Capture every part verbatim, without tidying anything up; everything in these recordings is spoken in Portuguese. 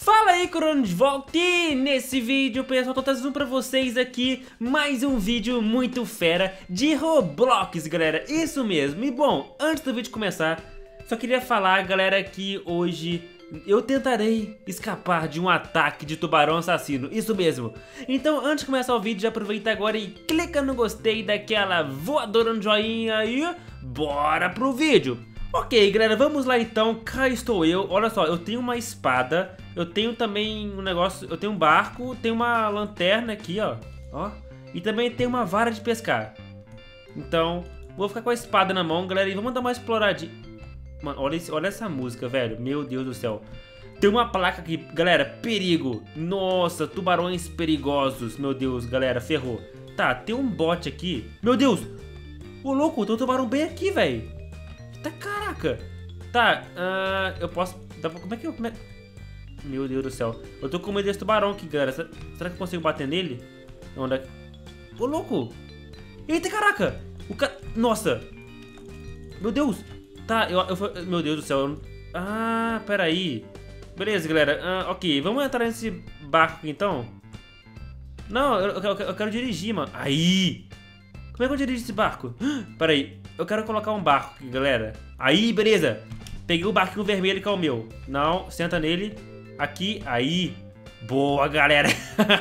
Fala aí, Corona de volta, e nesse vídeo, pessoal, tô trazendo pra vocês aqui mais um vídeo muito fera de Roblox, galera, isso mesmo. E bom, antes do vídeo começar, só queria falar, galera, que hoje eu tentarei escapar de um ataque de tubarão assassino, isso mesmo. Então, antes de começar o vídeo, já aproveita agora e clica no gostei, daquela voadora no joinha e bora pro vídeo. Ok, galera, vamos lá então, cá estou eu. Olha só, eu tenho uma espada, eu tenho também um negócio, eu tenho um barco, tenho uma lanterna aqui, ó, ó, e também tenho uma vara de pescar. Então, vou ficar com a espada na mão, galera, e vamos dar uma exploradinha. Mano, olha, esse, olha essa música, velho, meu Deus do céu. Tem uma placa aqui, galera, perigo. Nossa, tubarões perigosos, meu Deus, galera, ferrou. Tá, tem um bote aqui, meu Deus. Ô, louco, tem um tubarão bem aqui, velho. Tá, caraca. Tá, uh, eu posso... Como é que eu... Como é... Meu Deus do céu. Eu tô com medo desse tubarão aqui, galera. Será que eu consigo bater nele? Onde é que... Ô, louco. Eita, caraca. O ca... Nossa. Meu Deus. Tá, eu... eu... Meu Deus do céu. Eu... Ah, peraí. Beleza, galera. Uh, ok, vamos entrar nesse barco aqui, então. Não, eu, eu, eu quero dirigir, mano. Aí. Como é que eu dirijo esse barco? Peraí. Eu quero colocar um barco aqui, galera. Aí, beleza. Peguei o barquinho vermelho que é o meu. Não, senta nele. Aqui, aí. Boa, galera.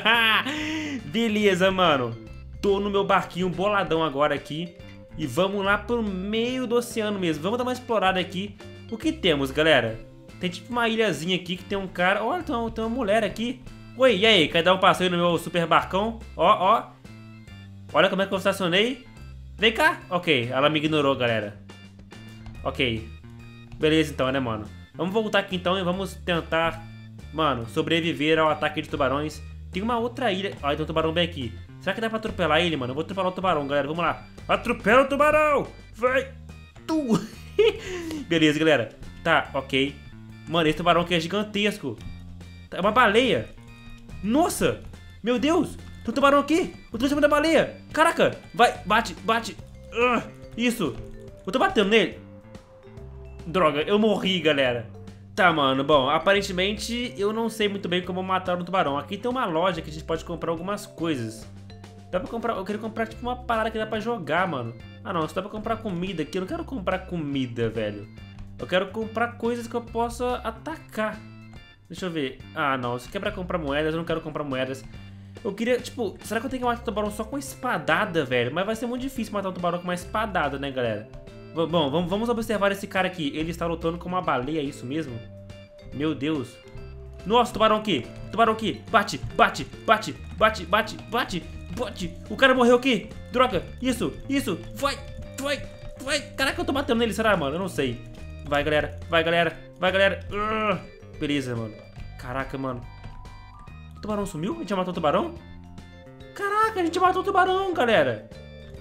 Beleza, mano. Tô no meu barquinho boladão agora aqui. E vamos lá pro meio do oceano mesmo. Vamos dar uma explorada aqui. O que temos, galera? Tem tipo uma ilhazinha aqui que tem um cara. Olha, tem uma, tem uma mulher aqui. Oi, e aí? Quer dar um passeio no meu super barcão? Ó, ó. Olha como é que eu estacionei. Vem cá! Ok, ela me ignorou, galera. Ok. Beleza então, né, mano? Vamos voltar aqui então e vamos tentar, mano, sobreviver ao ataque de tubarões. Tem uma outra ilha... Olha, tem um tubarão bem aqui. Será que dá pra atropelar ele, mano? Eu vou atropelar o tubarão, galera. Vamos lá. Atropela o tubarão! Vai! Tu! Beleza, galera. Tá, ok. Mano, esse tubarão aqui é gigantesco. É uma baleia. Nossa! Meu Deus! Tem um tubarão aqui! Eu tô em cima da baleia! Caraca! Vai! Bate! Bate! Uh, isso! Eu tô batendo nele! Droga! Eu morri, galera! Tá, mano. Bom, aparentemente eu não sei muito bem como matar um tubarão. Aqui tem uma loja que a gente pode comprar algumas coisas. Dá pra comprar... Eu queria comprar tipo uma parada que dá pra jogar, mano. Ah, não. Só dá pra comprar comida aqui. Eu não quero comprar comida, velho. Eu quero comprar coisas que eu possa atacar. Deixa eu ver. Ah, não. Isso aqui é pra comprar moedas. Eu não quero comprar moedas. Eu queria, tipo, será que eu tenho que matar o tubarão só com espadada, velho? Mas vai ser muito difícil matar um tubarão com uma espadada, né, galera? Bom, vamos, vamos observar esse cara aqui. Ele está lutando com uma baleia, é isso mesmo? Meu Deus. Nossa, tubarão aqui. Tubarão aqui. Bate, bate, bate, bate, bate, bate, bate. O cara morreu aqui. Droga. Isso, isso. Vai, vai, vai. Caraca, eu tô batendo nele, será, mano? Eu não sei. Vai, galera. Vai, galera. Vai, galera. Uh, beleza, mano. Caraca, mano. O tubarão sumiu? A gente já matou o tubarão? Caraca, a gente matou o tubarão, galera.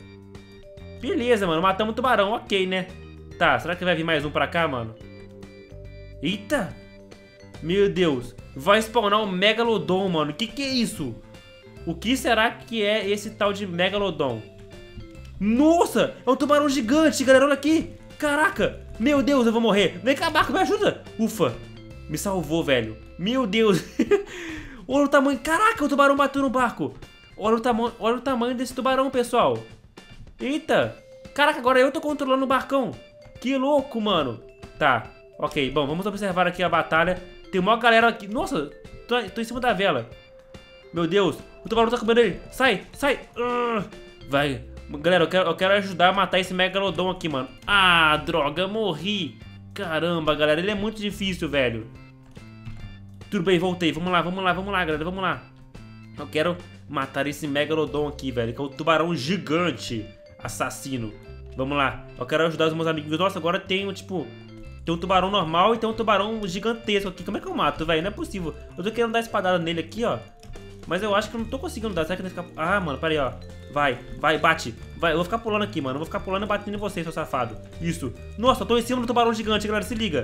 Beleza, mano. Matamos o tubarão. Ok, né? Tá, será que vai vir mais um pra cá, mano? Eita! Meu Deus. Vai spawnar um Megalodon, mano. Que que é isso? O que será que é esse tal de Megalodon? Nossa! É um tubarão gigante, galera. Olha aqui. Caraca. Meu Deus, eu vou morrer. Vem cá, barco, me ajuda. Ufa. Me salvou, velho. Meu Deus. Olha o tamanho... Caraca, o tubarão bateu no barco. Olha o, tama... Olha o tamanho desse tubarão, pessoal. Eita. Caraca, agora eu tô controlando o barcão. Que louco, mano. Tá, ok. Bom, vamos observar aqui a batalha. Tem uma galera aqui. Nossa, tô, tô em cima da vela. Meu Deus, o tubarão tá comendo ele. Sai, sai. Uh, vai. Galera, eu quero, eu quero ajudar a matar esse Megalodon aqui, mano. Ah, droga, morri. Caramba, galera, ele é muito difícil, velho. Tudo bem, voltei. Vamos lá, vamos lá, vamos lá, galera, vamos lá. Eu quero matar esse Megalodon aqui, velho, que é o tubarão gigante assassino. Vamos lá. Eu quero ajudar os meus amigos. Nossa, agora tem, tipo... Tem um tubarão normal e tem um tubarão gigantesco aqui. Como é que eu mato, velho? Não é possível. Eu tô querendo dar espadada nele aqui, ó. Mas eu acho que eu não tô conseguindo dar. Será que eu vou ficar... Ah, mano, pera aí, ó. Vai, vai, bate. Vai, eu vou ficar pulando aqui, mano. Eu vou ficar pulando e batendo em você, seu safado. Isso. Nossa, eu tô em cima do tubarão gigante, galera. Se liga.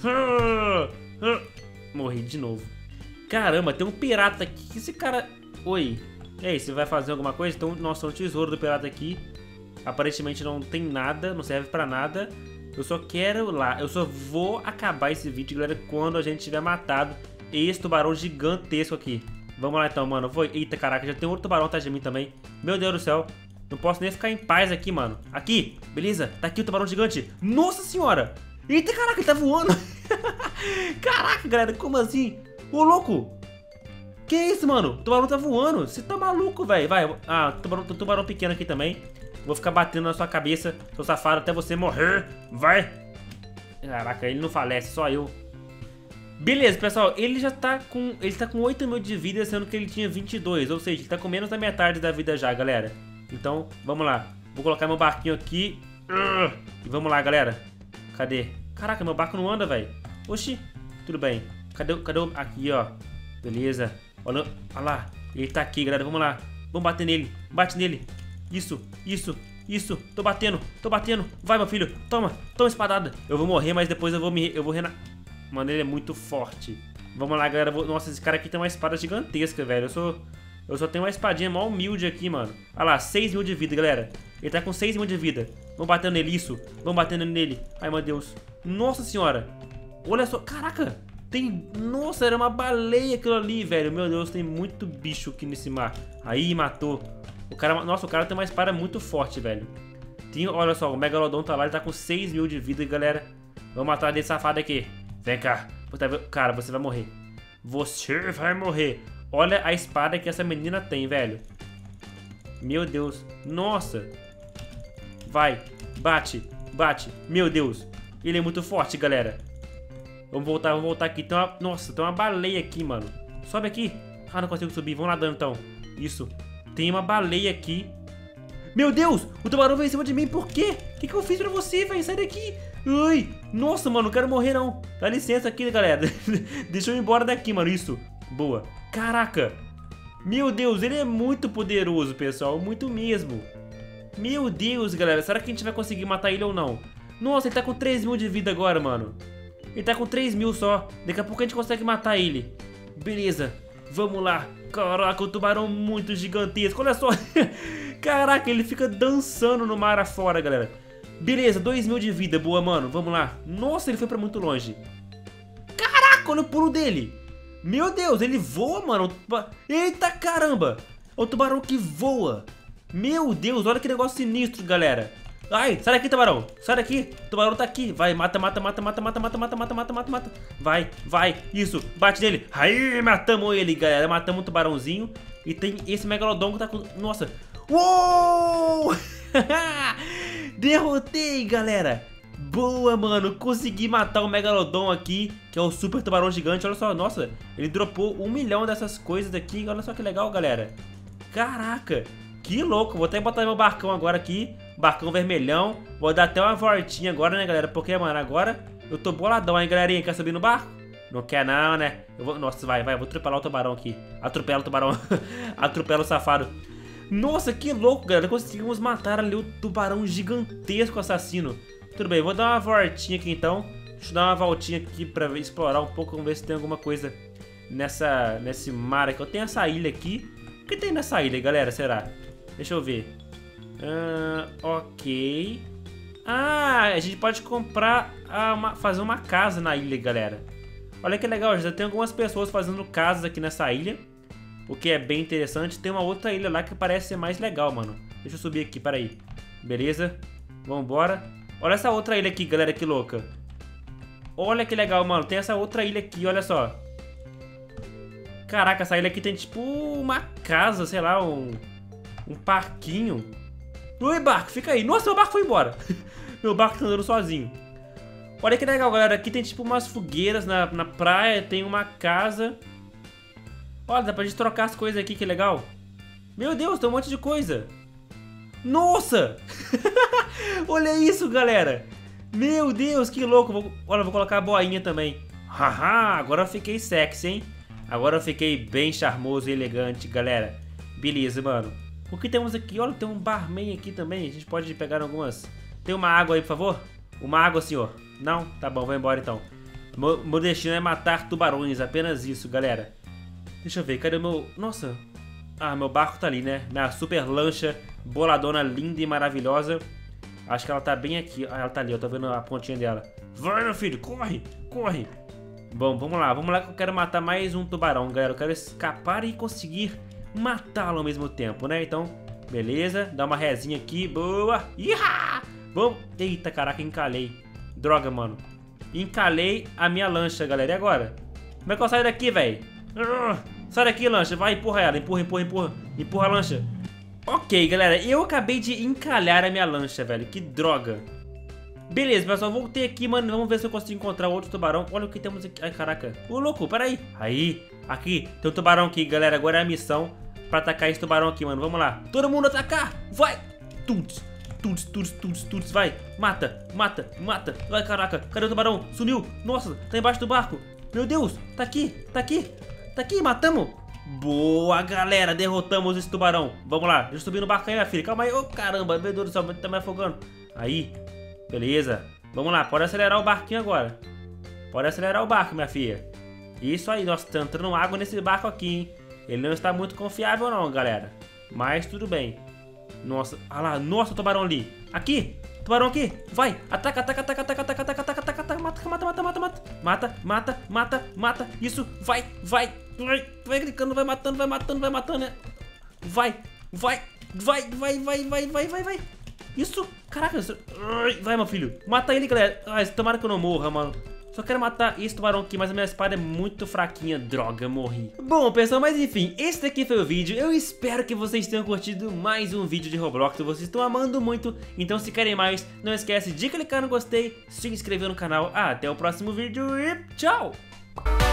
Morri de novo. Caramba, tem um pirata aqui. Esse cara... Oi. E aí, você vai fazer alguma coisa? Então, nossa, o tesouro do pirata aqui. Aparentemente não tem nada, não serve pra nada. Eu só quero lá, eu só vou acabar esse vídeo, galera, quando a gente tiver matado esse tubarão gigantesco aqui. Vamos lá então, mano. Vou... Eita, caraca, já tem outro tubarão atrás de mim também. Meu Deus do céu. Não posso nem ficar em paz aqui, mano. Aqui, beleza. Tá aqui o tubarão gigante. Nossa senhora. Eita, caraca, ele tá voando. Caraca, galera, como assim? Ô, louco. Que isso, mano? O tubarão tá voando. Você tá maluco, velho. Vai. Ah, tubarão, tubarão pequeno aqui também. Vou ficar batendo na sua cabeça, seu safado, até você morrer. Vai. Caraca, ele não falece, só eu. Beleza, pessoal, ele já tá com... Ele tá com oito mil de vida, sendo que ele tinha vinte e dois. Ou seja, ele tá com menos da metade da vida já, galera. Então, vamos lá. Vou colocar meu barquinho aqui. E vamos lá, galera. Cadê? Caraca, meu barco não anda, velho. Oxi, tudo bem. Cadê, cadê o... Aqui, ó. Beleza. Olha, olha lá. Ele tá aqui, galera. Vamos lá. Vamos bater nele. Bate nele. Isso, isso, isso. Tô batendo, tô batendo. Vai, meu filho. Toma, toma espadada. Eu vou morrer, mas depois eu vou me... Eu vou renar... Mano, ele é muito forte. Vamos lá, galera. Nossa, esse cara aqui tem uma espada gigantesca, velho. Eu sou... Eu só tenho uma espadinha mó humilde aqui, mano. Olha lá, seis mil de vida, galera. Ele tá com seis mil de vida. Vamos batendo nele, isso. Vamos batendo nele. Ai, meu Deus. Nossa senhora. Olha só. Caraca. Tem... Nossa, era uma baleia aquilo ali, velho. Meu Deus, tem muito bicho aqui nesse mar. Aí, matou. O cara... Nossa, o cara tem uma espada muito forte, velho. Tem... Olha só, o Megalodon tá lá. Ele tá com seis mil de vida, galera. Vamos matar desse safado aqui. Vem cá. Cara, você vai morrer. Você vai morrer. Olha a espada que essa menina tem, velho. Meu Deus. Nossa. Vai. Bate. Bate. Meu Deus. Ele é muito forte, galera. Vamos voltar, vamos voltar aqui. Tem uma... Nossa, tem uma baleia aqui, mano. Sobe aqui. Ah, não consigo subir. Vamos nadando, então. Isso. Tem uma baleia aqui. Meu Deus. O tubarão veio em cima de mim. Por quê? O que, que eu fiz pra você, velho? Sai daqui. Ai. Nossa, mano. Não quero morrer, não. Dá licença aqui, galera. Deixa eu ir embora daqui, mano. Isso. Boa. Caraca. Meu Deus. Ele é muito poderoso, pessoal. Muito mesmo. Meu Deus, galera. Será que a gente vai conseguir matar ele ou não? Nossa, ele tá com três mil de vida agora, mano. Ele tá com três mil só. Daqui a pouco a gente consegue matar ele. Beleza. Vamos lá. Caraca, o tubarão muito gigantesco. Olha só. Caraca, ele fica dançando no mar afora, galera. Beleza, dois mil de vida. Boa, mano. Vamos lá. Nossa, ele foi pra muito longe. Caraca, olha o pulo dele. Meu Deus, ele voa, mano. Eita, caramba. É o tubarão que voa. Meu Deus, olha que negócio sinistro, galera. Ai, sai daqui, tubarão. Sai daqui. O tubarão tá aqui. Vai, mata, mata, mata, mata, mata, mata, mata, mata, mata, mata, mata. Vai, vai. Isso. Bate nele. Aí, matamos ele, galera. Matamos um tubarãozinho. E tem esse megalodon que tá com... Nossa. Uou! Derrotei, galera. Boa, mano. Consegui matar o megalodon aqui, que é o super tubarão gigante. Olha só. Nossa, ele dropou um milhão dessas coisas aqui. Olha só que legal, galera. Caraca. Que louco. Vou até botar meu barcão agora aqui. Barcão vermelhão. Vou dar até uma voltinha agora, né, galera? Porque, mano, agora eu tô boladão, hein, galerinha? Quer subir no barco? Não quer não, né? Eu vou... Nossa, vai, vai. Eu vou atropelar o tubarão aqui. Atropela o tubarão. Atropela o safado. Nossa, que louco, galera. Conseguimos matar ali o tubarão gigantesco assassino. Tudo bem, vou dar uma voltinha aqui, então. Deixa eu dar uma voltinha aqui pra explorar um pouco. Vamos ver se tem alguma coisa nessa, nesse mar aqui. Eu tenho essa ilha aqui. O que tem nessa ilha, galera? Será? Deixa eu ver. Uh, ok. Ah, a gente pode comprar, ah, uma, fazer uma casa na ilha, galera. Olha que legal, já tem algumas pessoas fazendo casas aqui nessa ilha, o que é bem interessante. Tem uma outra ilha lá que parece ser mais legal, mano. Deixa eu subir aqui, peraí. Beleza, vambora. Olha essa outra ilha aqui, galera, que louca. Olha que legal, mano. Tem essa outra ilha aqui, olha só. Caraca, essa ilha aqui tem tipo uma casa, sei lá, um... Um parquinho. Oi, barco, fica aí. Nossa, meu barco foi embora. Meu barco tá andando sozinho. Olha que legal, galera. Aqui tem tipo umas fogueiras na, na praia. Tem uma casa. Olha, dá pra gente trocar as coisas aqui, que legal. Meu Deus, tem um monte de coisa. Nossa! Olha isso, galera. Meu Deus, que louco. Vou, olha, vou colocar a boinha também. Haha, agora eu fiquei sexy, hein? Agora eu fiquei bem charmoso e elegante, galera. Beleza, mano. O que temos aqui? Olha, tem um barman aqui também. A gente pode pegar algumas... Tem uma água aí, por favor? Uma água, senhor. Não? Tá bom, vai embora então. Meu, meu destino é matar tubarões. Apenas isso, galera. Deixa eu ver, cadê o meu... Nossa. Ah, meu barco tá ali, né? Minha super lancha boladona linda e maravilhosa. Acho que ela tá bem aqui. Ah, ela tá ali, eu tô vendo a pontinha dela. Vai, meu filho, corre, corre. Bom, vamos lá, vamos lá que eu quero matar mais um tubarão, galera. Eu quero escapar e conseguir matá-lo ao mesmo tempo, né? Então, beleza, dá uma rezinha aqui, boa. Iha! Vamos. Eita, caraca, encalhei. Droga, mano. Encalhei a minha lancha, galera. E agora? Como é que eu saio daqui, velho? Sai daqui, lancha. Vai, empurra ela. Empurra, empurra, empurra. Empurra a lancha. Ok, galera. Eu acabei de encalhar a minha lancha, velho. Que droga. Beleza, pessoal. Voltei aqui, mano. Vamos ver se eu consigo encontrar outro tubarão. Olha o que temos aqui. Ai, caraca. Ô, louco, peraí. Aí. Aqui. Tem um tubarão aqui, galera. Agora é a missão pra atacar esse tubarão aqui, mano. Vamos lá. Todo mundo atacar. Vai. Tuts. Tuts, tuts, tuts, tuts. Vai. Mata. Mata. Mata. Vai, caraca. Cadê o tubarão? Sumiu. Nossa. Tá embaixo do barco. Meu Deus. Tá aqui. Tá aqui. Tá aqui. Matamos. Boa, galera, derrotamos esse tubarão. Vamos lá, deixa eu subir no barco aí, minha filha. Calma aí, ô oh, caramba, meu Deus do céu, tá me afogando. Aí, beleza. Vamos lá, pode acelerar o barquinho agora. Pode acelerar o barco, minha filha. Isso aí, nossa, tá entrando água nesse barco aqui, hein. Ele não está muito confiável não, galera. Mas tudo bem. Nossa, olha lá, nossa, o tubarão ali. Aqui, tubarão aqui, vai. Ataca, ataca, ataca, ataca, ataca, ataca, ataca, ataca, ataca. Mata, mata, mata, mata, mata. Mata, mata, mata, mata. Isso, vai, vai. Vai, vai clicando, vai matando, vai matando, vai matando, né? Vai, vai, vai, vai, vai, vai, vai, vai, vai. Isso, caraca. Vai, meu filho. Mata ele, galera. Ai, tomara que eu não morra, mano. Só quero matar esse tubarão aqui, mas a minha espada é muito fraquinha. Droga, morri. Bom, pessoal, mas enfim, esse daqui foi o vídeo. Eu espero que vocês tenham curtido mais um vídeo de Roblox. Vocês estão amando muito, então se querem mais, não esquece de clicar no gostei, se inscrever no canal. Até o próximo vídeo e tchau!